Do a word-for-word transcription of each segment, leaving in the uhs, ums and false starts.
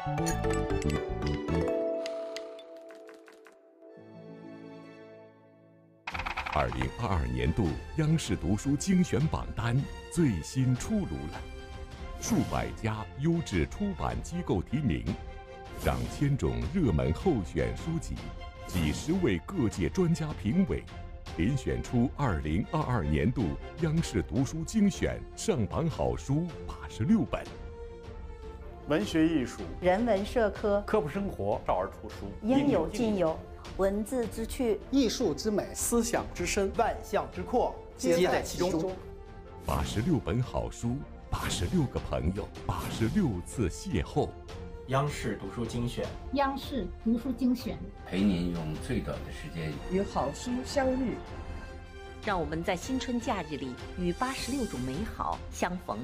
二零二二年度央视读书精选榜单最新出炉了，数百家优质出版机构提名，上千种热门候选书籍，几十位各界专家评委，遴选出二零二二年度央视读书精选上榜好书八十六本。 文学艺术、 人文社科、 科普生活少儿图书， 应有尽有。文字之趣， 艺术之美， 思想之深， 万象之阔， 皆在其中。 八十六本好书，八十六个朋友，八十六次邂逅。 央视读书精选， 央视读书精选， 陪您用最短的时间与好书相遇。 让我们在新春假日里与八十六种美好相逢。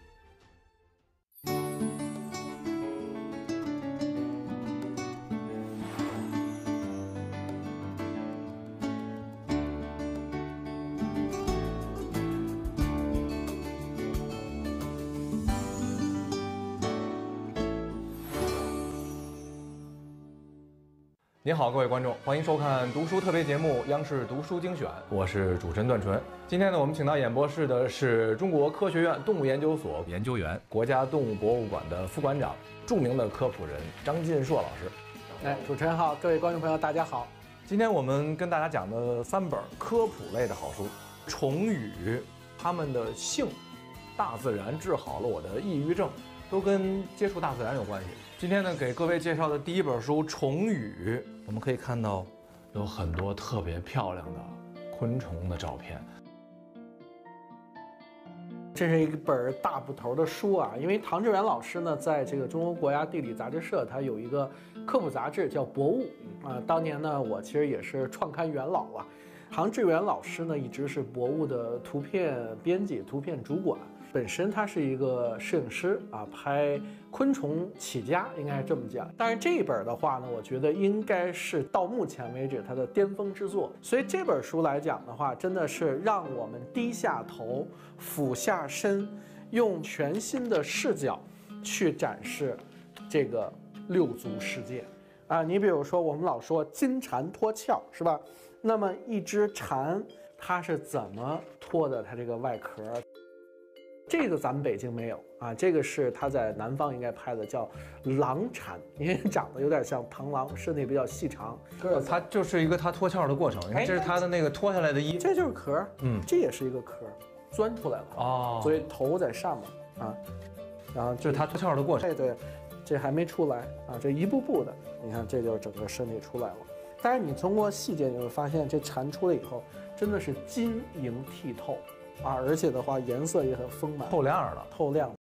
您好，各位观众，欢迎收看读书特别节目《央视读书精选》，我是主持人段纯。今天呢，我们请到演播室的是中国科学院动物研究所研究员、国家动物博物馆的副馆长、著名的科普人张晋硕老师。 哎，主持人好，各位观众朋友，大家好。 今天我们跟大家讲的三本科普类的好书，《虫语》、它们的性、大自然治好了我的抑郁症，都跟接触大自然有关系。今天呢，给各位介绍的第一本书《虫语》，我们可以看到有很多特别漂亮的昆虫的照片。 这是一本大部头的书啊，因为唐志远老师呢，在这个中国国家地理杂志社，他有一个科普杂志叫《博物》啊。当年呢，我其实也是创刊元老啊。唐志远老师呢，一直是《博物》的图片编辑、图片主管。本身他是一个摄影师啊，拍昆虫起家，应该是这么讲。但是这一本的话呢，我觉得应该是到目前为止他的巅峰之作。所以这本书来讲的话，真的是让我们低下头、俯下身，用全新的视角去展示这个六足世界啊。你比如说，我们老说金蝉脱壳，是吧？那么一只蝉，它是怎么脱的它这个外壳？这个咱们北京没有啊，这个是他在南方应该拍的，叫狼蝉，因为长得有点像螳螂，身体比较细长。 它就是一个它脱壳的过程，你看这是它的那个脱下来的衣服， 这就是壳， 嗯， 这也是一个壳，钻出来了哦， 所以头在上面啊，然后这是它脱壳的过程。 对对，这还没出来啊，这一步步的，你看这就是整个身体出来了。但是你通过细节你会发现，这蝉出来以后真的是晶莹剔透。啊，而且的话，颜色也很丰满， 透亮了， 透亮。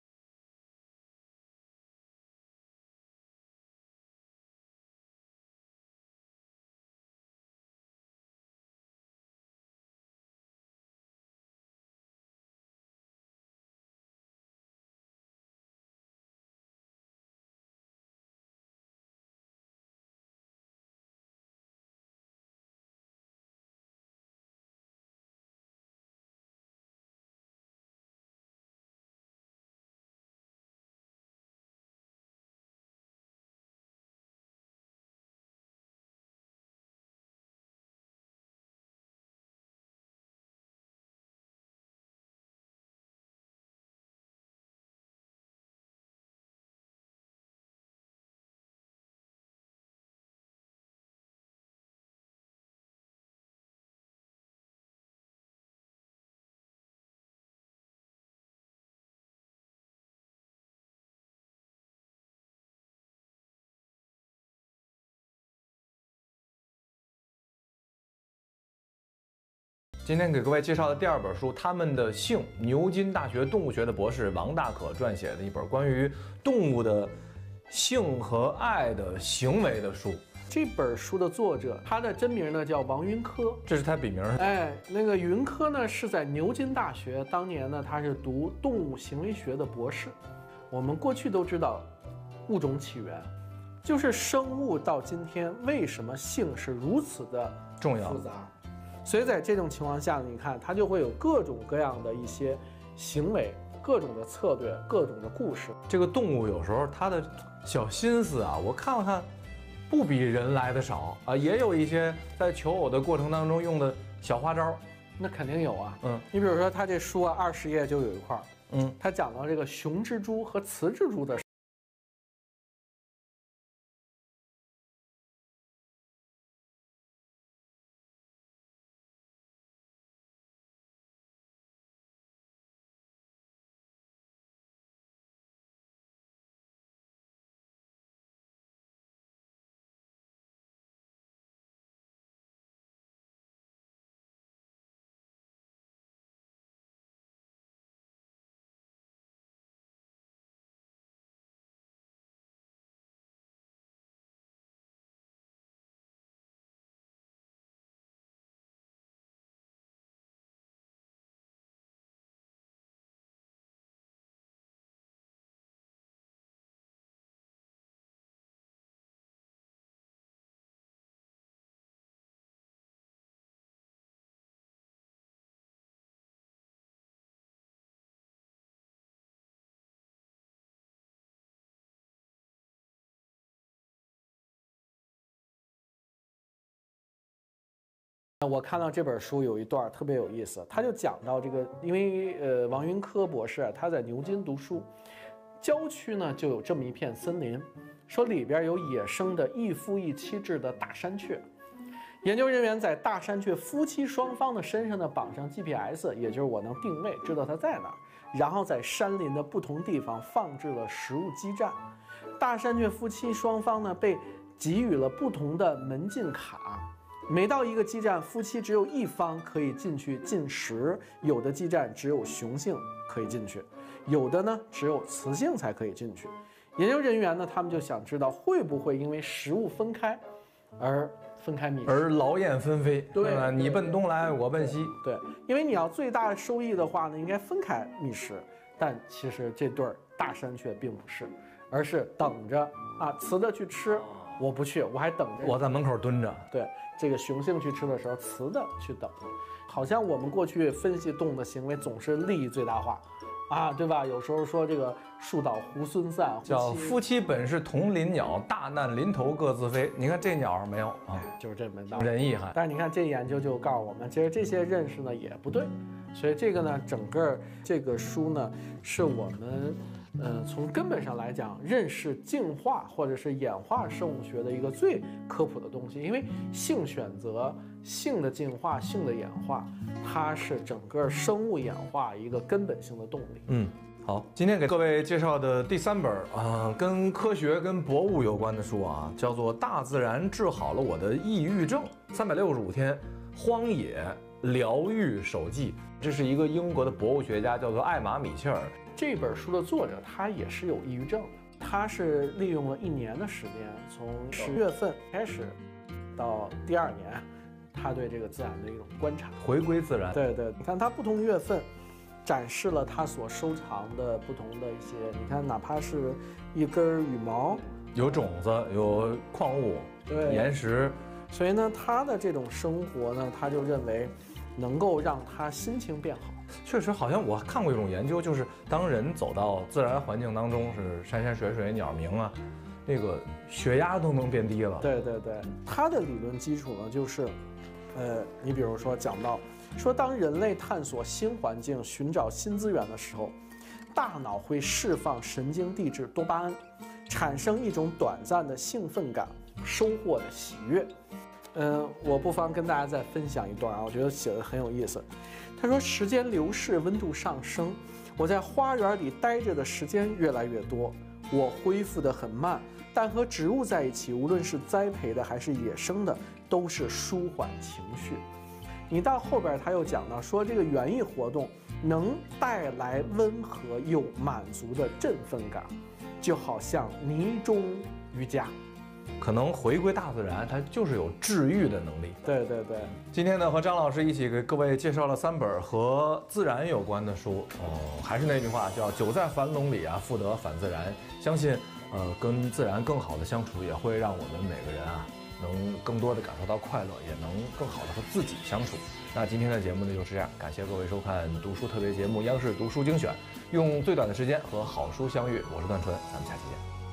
今天给各位介绍的第二本书，他们的性，牛津大学动物学的博士王大可撰写的一本关于动物的性和爱的行为的书。 这本书的作者，他的真名呢叫王云科， 这是他笔名。 哎，那个云科呢是在牛津大学，当年呢他是读动物行为学的博士。我们过去都知道，物种起源就是生物到今天为什么性是如此的重要复杂。所以在这种情况下，你看它就会有各种各样的一些行为各种的策略，各种的故事。 这个动物有时候它的小心思啊，我看了看，不比人来的少啊，也有一些在求偶的过程当中用的小花招。 那肯定有啊， 嗯， 你比如说他这书啊，二十页就有一块， 嗯， 他讲到这个雄蜘蛛和雌蜘蛛的。我看到这本书有一段特别有意思，他就讲到这个，因为呃王云科博士他在牛津读书，郊区呢就有这么一片森林，说里边有野生的一夫一妻制的大山雀。研究人员在大山雀夫妻双方的身上呢绑上 G P S， 也就是我能定位，知道它在哪儿，然后在山林的不同地方放置了食物基站。大山雀夫妻双方呢被给予了不同的门禁卡。每到一个基站，夫妻只有一方可以进去进食，有的基站只有雄性可以进去，有的呢只有雌性才可以进去。研究人员呢，他们就想知道会不会因为食物分开而分开觅食， 而劳燕分飞， 对吧？你奔东来，我奔西， 对，因为你要最大收益的话呢，应该分开觅食，但其实这对大山雀并不是，而是等着啊，雌的去吃。我不去，我还等着。 我在门口蹲着。 对，这个雄性去吃的时候，雌的去等。好像我们过去分析动物的行为总是利益最大化，啊，对吧？有时候说这个树倒猢狲散， 叫夫妻本是同林鸟，大难临头各自飞。你看这鸟没有啊？ 就是这门道， 仁义还。 但是你看这研究就告诉我们，其实这些认识呢也不对。所以这个呢，整个这个书呢，是我们。呃，从根本上来讲，认识进化或者是演化生物学的一个最科普的东西，因为性选择、性的进化、性的演化，它是整个生物演化一个根本性的动力。 嗯，好，今天给各位介绍的第三本啊、呃，跟科学、跟博物有关的书啊，叫做《大自然治好了我的抑郁症》，三百六十五天荒野疗愈手记。这是一个英国的博物学家，叫做艾玛·米切尔。 这本书的作者他也是有抑郁症的，他是利用了一年的时间，从十月份开始到第二年，他对这个自然的一种观察， 回归自然。 对对，你看他不同月份展示了他所收藏的不同的一些，你看哪怕是一根羽毛， 有种子，有矿物， 对， 岩石， 所以呢，他的这种生活呢，他就认为能够让他心情变好。 确实，好像我看过一种研究，就是当人走到自然环境当中，是山山水水、鸟鸣啊，那个血压都能变低了。 对对对，他的理论基础呢，就是，呃，你比如说讲到，说当人类探索新环境、寻找新资源的时候，大脑会释放神经递质多巴胺，产生一种短暂的兴奋感、收获的喜悦。嗯、呃，我不妨跟大家再分享一段啊，我觉得写的很有意思。他说，时间流逝，温度上升，我在花园里待着的时间越来越多，我恢复得很慢，但和植物在一起，无论是栽培的还是野生的，都是舒缓情绪。你到后边他又讲到说，这个园艺活动能带来温和又满足的振奋感，就好像泥中瑜伽。 可能回归大自然，它就是有治愈的能力。 对对对， 今天呢，和张老师一起给各位介绍了三本和自然有关的书。哦，还是那句话，叫久在樊笼里啊，复得返自然。相信，呃，跟自然更好的相处，也会让我们每个人啊能更多的感受到快乐，也能更好的和自己相处。那今天的节目呢就是这样，感谢各位收看读书特别节目《央视读书精选》，用最短的时间和好书相遇。我是段纯，咱们下期见。